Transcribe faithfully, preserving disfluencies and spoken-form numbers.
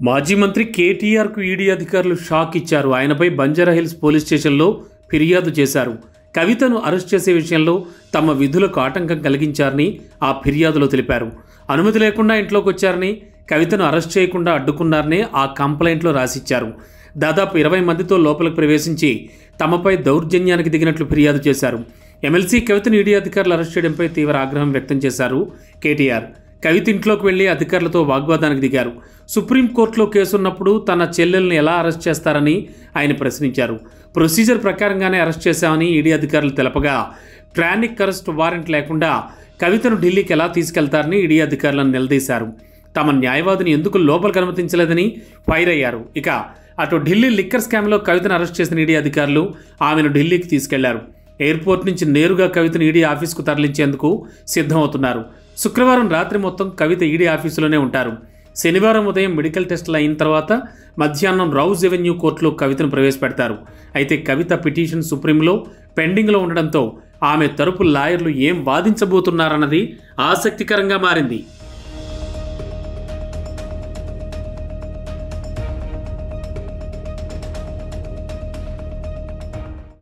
మాజీ మంత్రి కేటీఆర్కు ఈడీ అధికారులు షాక్ ఇచ్చారు. ఆయనపై బంజారాహిల్స్ పోలీస్ స్టేషన్లో ఫిర్యాదు చేశారు. కవితను అరెస్ట్ చేసే విషయంలో తమ విధులకు ఆటంకం కలిగించారని ఆ ఫిర్యాదులో తెలిపారు. అనుమతి లేకుండా ఇంట్లోకి వచ్చారని, కవితను అరెస్ట్ చేయకుండా అడ్డుకున్నారని ఆ కంప్లైంట్లో రాసిచ్చారు. దాదాపు ఇరవై మందితో లోపలికి ప్రవేశించి తమపై దౌర్జన్యానికి దిగినట్లు ఫిర్యాదు చేశారు. ఎమ్మెల్సీ కవితను ఈడీ అధికారులు అరెస్ట్ చేయడంపై తీవ్ర ఆగ్రహం వ్యక్తం చేశారు కేటీఆర్. కవిత ఇంట్లోకి వెళ్లి అధికారులతో వాగ్వాదానికి దిగారు. సుప్రీంకోర్టులో కేసున్నప్పుడు తన చెల్లెల్ని ఎలా అరెస్ట్ చేస్తారని ఆయన ప్రశ్నించారు. ప్రొసీజర్ ప్రకారంగానే అరెస్ట్ చేశామని ఈడీ అధికారులు తెలపగా, ట్రానిక్ అరెస్ట్ వారెంట్ లేకుండా కవితను ఢిల్లీకి ఎలా తీసుకెళ్తారని ఈడీ అధికారులను నిలదీశారు. తమ న్యాయవాదిని ఎందుకు లోపలికి అనుమతించలేదని ఫైర్ అయ్యారు. ఇక అటు ఢిల్లీ లిక్కర్ స్కామ్లో కవితను అరెస్ట్ చేసిన ఈడీ అధికారులు ఆమెను ఢిల్లీకి తీసుకెళ్లారు. ఎయిర్పోర్ట్ నుంచి నేరుగా కవితను ఈడీ ఆఫీస్కు తరలించేందుకు సిద్ధమవుతున్నారు. శుక్రవారం రాత్రి మొత్తం కవిత ఈడీ ఆఫీసులోనే ఉంటారు. శనివారం ఉదయం మెడికల్ టెస్టులు అయిన తర్వాత మధ్యాహ్నం రౌజ్ ఎవెన్యూ కోర్టులో కవితను ప్రవేశపెడతారు. అయితే కవిత పిటిషన్ సుప్రీంలో పెండింగ్లో ఉండడంతో ఆమె తరపు లాయర్లు ఏం వాదించబోతున్నారన్నది ఆసక్తికరంగా మారింది.